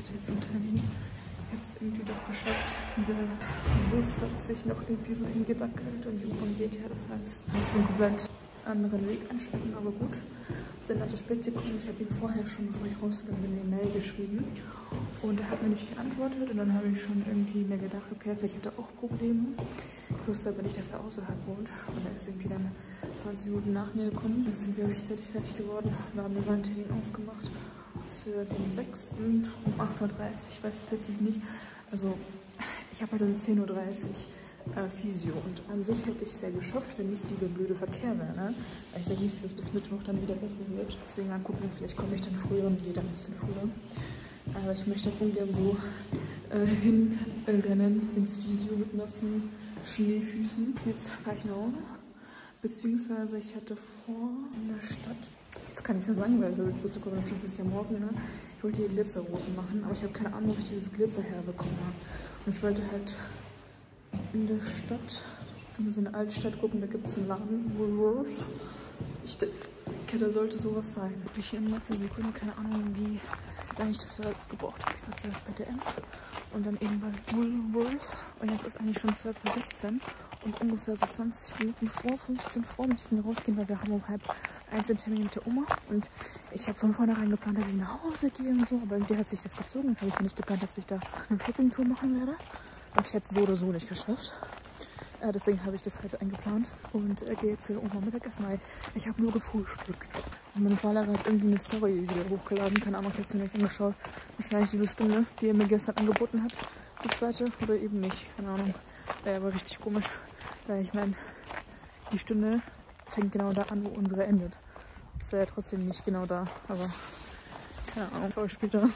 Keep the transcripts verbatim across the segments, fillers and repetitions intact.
hatte jetzt einen Termin. Ich habe es irgendwie doch geschafft. Der Bus hat sich noch irgendwie so hingedackelt und die U-Bahn geht ja. Das heißt, ich muss einen komplett anderen Weg einschlagen, aber gut. Bin dann zu spät gekommen. Ich habe ihm vorher schon, bevor ich rausgegangen bin, eine Mail geschrieben. Und er hat mir nicht geantwortet. Und dann habe ich schon irgendwie mir gedacht, okay, vielleicht hat er auch Probleme. Ich wusste aber nicht, dass er außerhalb wohnt. Und er ist irgendwie dann zwanzig Minuten nach mir gekommen. Dann sind wir rechtzeitig fertig geworden. Wir haben einen Termin ausgemacht für den sechsten um acht Uhr dreißig. Ich weiß tatsächlich nicht. Also, ich habe heute um zehn Uhr dreißig äh, Physio. Und an sich hätte ich es sehr geschafft, wenn nicht dieser blöde Verkehr wäre. Ne? Ich denke nicht, dass es bis Mittwoch dann wieder besser wird. Deswegen mal gucken, vielleicht komme ich dann früher und gehe dann ein bisschen früher. Aber ich möchte auch ungern so äh, hinrennen ins Physio mit nassen Schneefüßen. Jetzt fahre ich nach Hause. Beziehungsweise ich hatte vor in der Stadt. Jetzt kann ich es ja sagen, weil das ist ja morgen, ne? Ich wollte hier Glitzerrosen machen, aber ich habe keine Ahnung, wo ich dieses Glitzer herbekomme. Und ich wollte halt in der Stadt, zumindest in der Altstadt, gucken, da gibt es einen Laden, Woolworth. Ich denke, da sollte sowas sein. Wirklich in letzter Sekunde, keine Ahnung, wie lange ich das für alles gebraucht habe. Ich war zuerst bei D M und dann eben bei Woolworth. Und jetzt ist eigentlich schon zwölf Uhr sechzehn und ungefähr so zwanzig Minuten vor, fünfzehn vor müssen wir rausgehen, weil wir haben um halb eins einen Termin mit der Oma. Und ich habe von vornherein geplant, dass ich nach Hause gehe und so, aber irgendwie hat sich das gezogen. Dann habe ich ja nicht geplant, dass ich da eine Shoppingtour machen werde. Und ich hätte es so oder so nicht geschafft. Äh, deswegen habe ich das heute eingeplant und äh, gehe jetzt zu der Oma Mittagessen, weil ich habe nur gefrühstückt. Und mein Vater hat irgendwie eine Story wieder hochgeladen, keine Ahnung, ich habe es mir nicht angeschaut. Wahrscheinlich diese Stunde, die er mir gestern angeboten hat, die zweite oder eben nicht, keine Ahnung. Äh, aber richtig komisch, weil ich meine, die Stunde fängt genau da an, wo unsere endet. Das wäre ja trotzdem nicht genau da, aber keine Ahnung, aber später.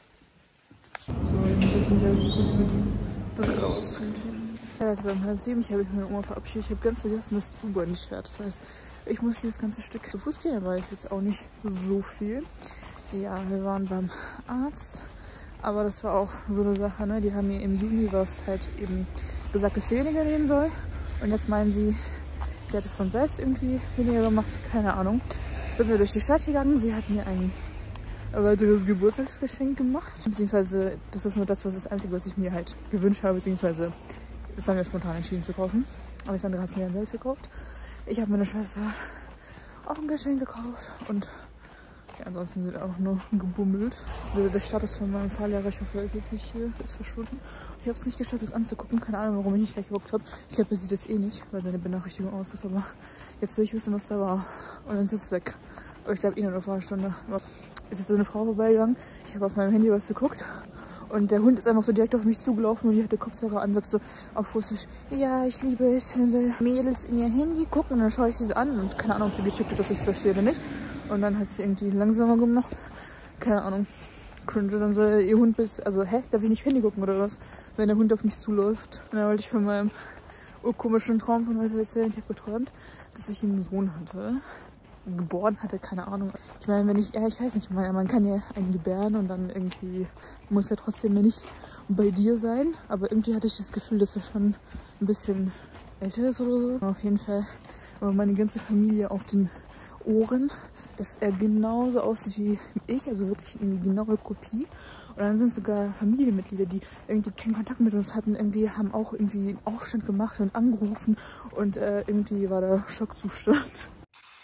So, jetzt sind wir so raus. Ja, beim halb sieben, ich habe mich mit meiner Oma verabschiedet. Ich habe ganz vergessen, dass die U-Bahn nicht fährt. Das heißt, ich muss dieses ganze Stück zu Fuß gehen, aber ist jetzt auch nicht so viel. Ja, wir waren beim Arzt, aber das war auch so eine Sache, ne? Die haben mir im Juni was halt eben gesagt, dass sie weniger nehmen soll. Und jetzt meinen sie, sie hat es von selbst irgendwie weniger gemacht, keine Ahnung. Sind wir durch die Stadt gegangen, sie hat mir ein weiteres Geburtstagsgeschenk gemacht. Beziehungsweise, das ist nur das, was das Einzige, was ich mir halt gewünscht habe, beziehungsweise das haben wir spontan entschieden zu kaufen. Alexandra hat es mir dann selbst gekauft. Ich habe meiner Schwester auch ein Geschenk gekauft und ja, ansonsten sind auch nur gebummelt. Also der Status von meinem Fahrlehrer, ich hoffe, er ist jetzt nicht hier, ist verschwunden. Ich habe es nicht geschafft, das anzugucken. Keine Ahnung, warum ich nicht gleich geguckt habe. Ich glaube, er sieht es eh nicht, weil seine Benachrichtigung aus ist. Aber jetzt will ich wissen, was da war. Und dann ist es weg. Aber ich glaube, eh nur eine Fahrstunde. Aber jetzt ist so eine Frau vorbeigegangen. Ich habe auf meinem Handy was geguckt. Und der Hund ist einfach so direkt auf mich zugelaufen und die hatte Kopfhörer an, sagt so auf Russisch, ja, ich liebe es, wenn so Mädels in ihr Handy gucken. Und dann schaue ich sie so an und keine Ahnung, ob sie geschickt hat, dass ich es verstehe oder nicht. Und dann hat sie irgendwie langsamer gemacht. Keine Ahnung. Cringe. Dann soll ihr Hund bis, also hä, darf ich nicht Handy gucken oder was? Wenn der Hund auf mich zuläuft. Und dann wollte ich von meinem urkomischen Traum von heute erzählen. Ich habe geträumt, dass ich einen Sohn hatte. Geboren hatte, keine Ahnung. Ich meine, wenn ich, ja, ich weiß nicht, man, man kann ja einen gebären und dann irgendwie muss er trotzdem ja nicht bei dir sein. Aber irgendwie hatte ich das Gefühl, dass er schon ein bisschen älter ist oder so. Auf jeden Fall war meine ganze Familie auf den Ohren, dass er genauso aussieht wie ich, also wirklich eine genaue Kopie. Und dann sind sogar Familienmitglieder, die irgendwie keinen Kontakt mit uns hatten, irgendwie haben auch irgendwie einen Aufstand gemacht und angerufen und äh, irgendwie war da Schockzustand.